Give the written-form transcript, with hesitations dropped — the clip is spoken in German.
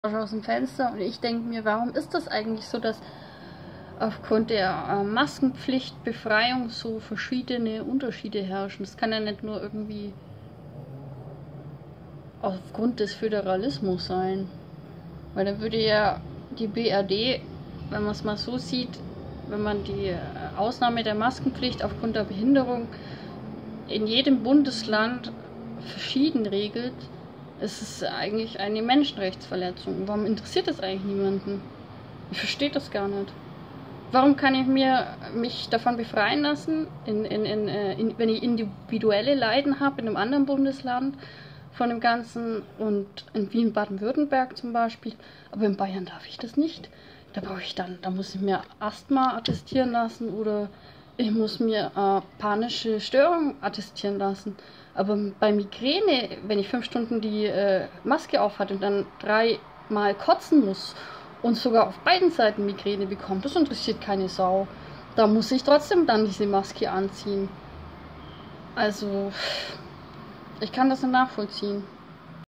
aus dem Fenster und ich denke mir, warum ist das eigentlich so, dass aufgrund der Maskenpflichtbefreiung so verschiedene Unterschiede herrschen? Das kann ja nicht nur irgendwie aufgrund des Föderalismus sein. Weil dann würde ja die BRD, wenn man es mal so sieht, wenn man die Ausnahme der Maskenpflicht aufgrund der Behinderung in jedem Bundesland verschieden regelt, ist es eigentlich eine Menschenrechtsverletzung. Warum interessiert das eigentlich niemanden? Ich verstehe das gar nicht. Warum kann ich mich davon befreien lassen, wenn ich individuelle Leiden habe in einem anderen Bundesland von dem Ganzen und in Baden-Württemberg zum Beispiel, aber in Bayern darf ich das nicht. Da muss ich mir Asthma attestieren lassen oder ich muss mir panische Störung attestieren lassen. Aber bei Migräne, wenn ich 5 Stunden die Maske aufhatte und dann 3-mal kotzen muss und sogar auf beiden Seiten Migräne bekomme, das interessiert keine Sau. Da muss ich trotzdem dann diese Maske anziehen. Also, ich kann das nicht nachvollziehen.